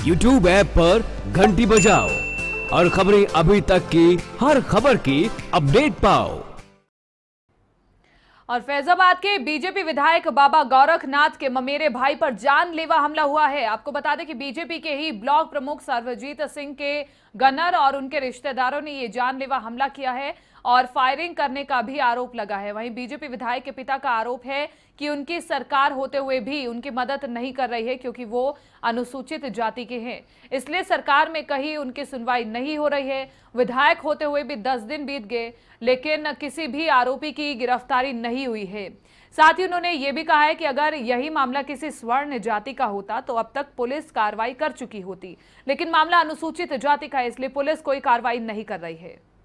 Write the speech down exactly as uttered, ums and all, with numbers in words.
YouTube app पर घंटी बजाओ और खबरें अभी तक की हर खबर की अपडेट पाओ। और फैजाबाद के बीजेपी विधायक बाबा गोरखनाथ के ममेरे भाई पर जानलेवा हमला हुआ है। आपको बता दें कि बीजेपी के ही ब्लॉक प्रमुख सर्वजीत सिंह के गनर और उनके रिश्तेदारों ने ये जानलेवा हमला किया है और फायरिंग करने का भी आरोप लगा है। वहीं बीजेपी विधायक के पिता का आरोप है कि उनकी सरकार होते हुए भी उनकी मदद नहीं कर रही है, क्योंकि वो अनुसूचित जाति के हैं, इसलिए सरकार में कहीं उनकी सुनवाई नहीं हो रही है। विधायक होते हुए भी दस दिन बीत गए, लेकिन किसी भी आरोपी की गिरफ्तारी नहीं हुई है। साथ ही उन्होंने ये भी कहा है कि अगर यही मामला किसी स्वर्ण जाति का होता तो अब तक पुलिस कार्रवाई कर चुकी होती, लेकिन मामला अनुसूचित जाति का है, इसलिए पुलिस कोई कार्रवाई नहीं कर रही है।